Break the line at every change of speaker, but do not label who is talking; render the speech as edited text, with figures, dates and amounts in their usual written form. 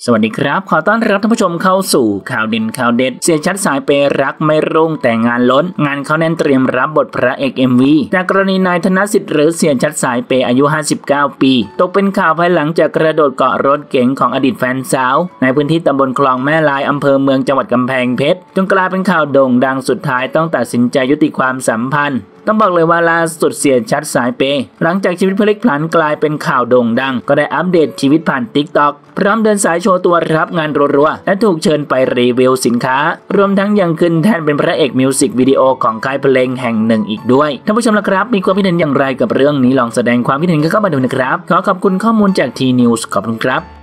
สวัสดีครับขอต้อนรับท่านผู้ชมเข้าสู่ข่าวเด่นข่าวเด็ดเสียชัดสายเปรักไม่รุ่งแต่งานล้นงานเขาแน่นเตรียมรับบทพระเอก MV จากกรณีนายธนสิทธิ์หรือเสียชัดสายเปอายุ59ปีตกเป็นข่าวภายหลังจากกระโดดเกาะรถเก๋งของอดีตแฟนสาวในพื้นที่ตำบลคลองแม่ลายอำเภอเมืองจังหวัดกำแพงเพชรจนกลายเป็นข่าวโด่งดังสุดท้ายต้องตัดสินใจยุติความสัมพันธ์ต้องบอกเลยว่าล่าสุดเสียชัดสายเปหลังจากชีวิตพลิกผันกลายเป็นข่าวโด่งดังก็ได้อัปเดตชีวิตผ่าน TikTok พร้อมเดินสายโชว์ตัวรับงานรัวๆและถูกเชิญไปรีวิวสินค้ารวมทั้งยังขึ้นแทนเป็นพระเอกมิวสิกวิดีโอของค่ายเพลงแห่งหนึ่งอีกด้วยท่านผู้ชมล่ะครับมีความคิดเห็นอย่างไรกับเรื่องนี้ลองแสดงความคิดเห็นกันเข้ามาดูนะครับขอขอบคุณข้อมูลจาก T News ขอบคุณครับ